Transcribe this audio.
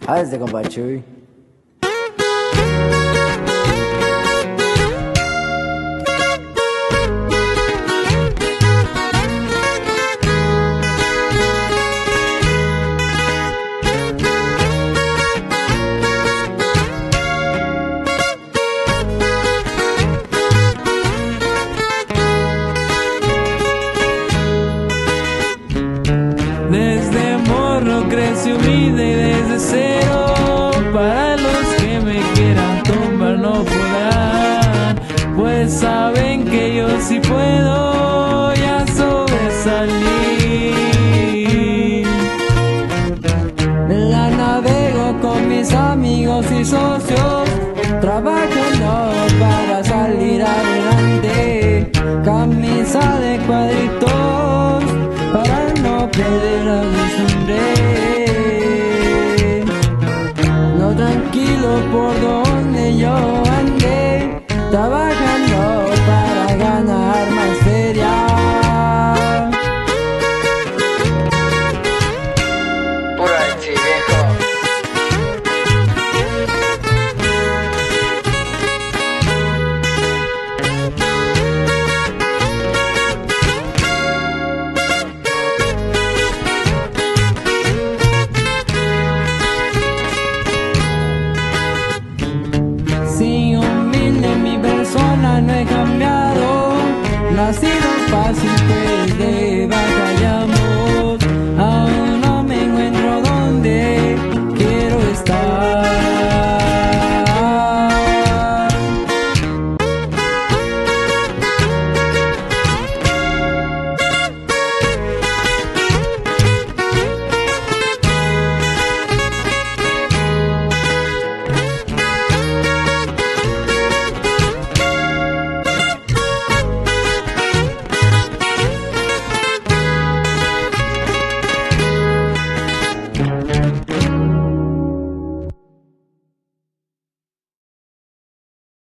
A este compa Chuy. Desde morro creció mi idea y desde cero. Para los que me quieran tumbar no podrán, pues saben que yo sí puedo ya sobresalir. La navego con mis amigos y socios, trabajando para salir adelante. Camisa de cuadritos para no perder la costumbre. No tranquilo por donde yo andé, trabajando para ganar más feria. Puro Alexi, viejo. Sí, humilde mi persona no he cambiado, nacido fácil.